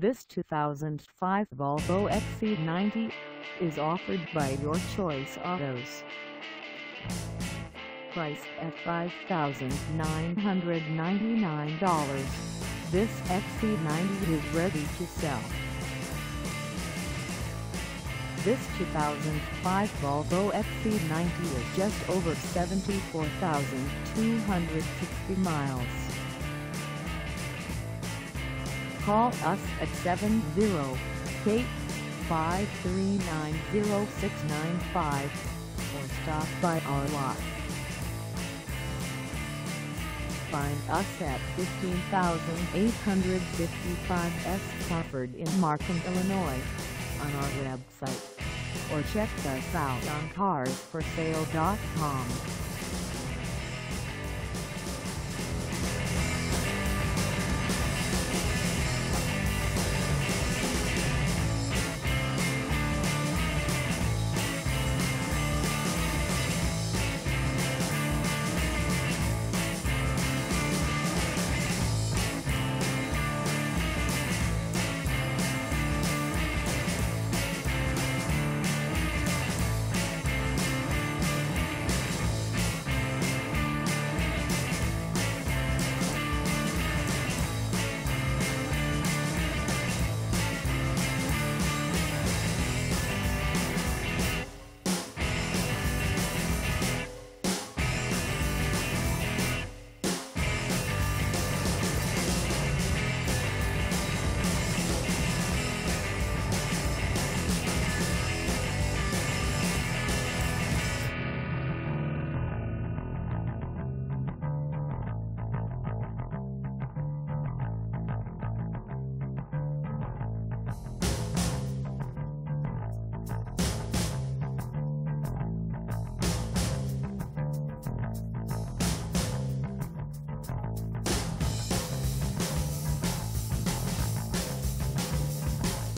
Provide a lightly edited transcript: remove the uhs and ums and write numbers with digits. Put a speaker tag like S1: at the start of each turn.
S1: This 2005 Volvo XC90 is offered by Your Choice Autos. Priced at $5,999, this XC90 is ready to sell. This 2005 Volvo XC90 is just over 74,260 miles. Call us at 708-539-0695 or stop by our lot. Find us at 15,855 S. Crawford in Markham, Illinois, on our website, or check us out on carsforsale.com.